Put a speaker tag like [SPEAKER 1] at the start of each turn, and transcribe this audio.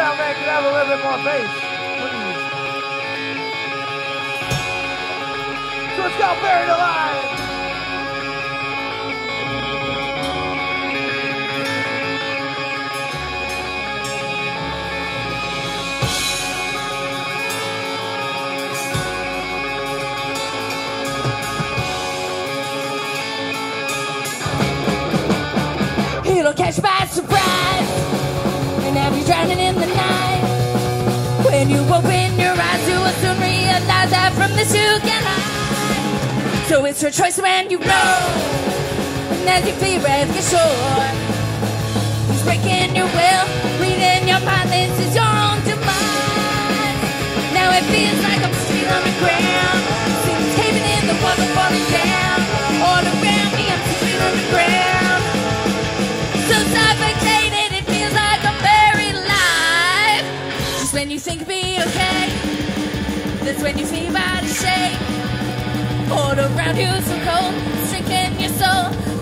[SPEAKER 1] sound man can have a little bit more bass, please. So it's called Buried Alive.
[SPEAKER 2] It'll catch you by surprise and have you drowning in the night. When you open your eyes, you will soon realize that from this you can hide. So it's your choice when you know, and as you feel brave, get sure. He's breaking your will, reading your mind, this is your own demise. Now it feels like I'm still on the ground, things caving in, the walls are falling down. All around me, I'm still on the ground. So suffocated, it feels like I'm buried alive. Just when you think it'll be okay, that's when you feel your body shake. All around you so cold, sinking your soul.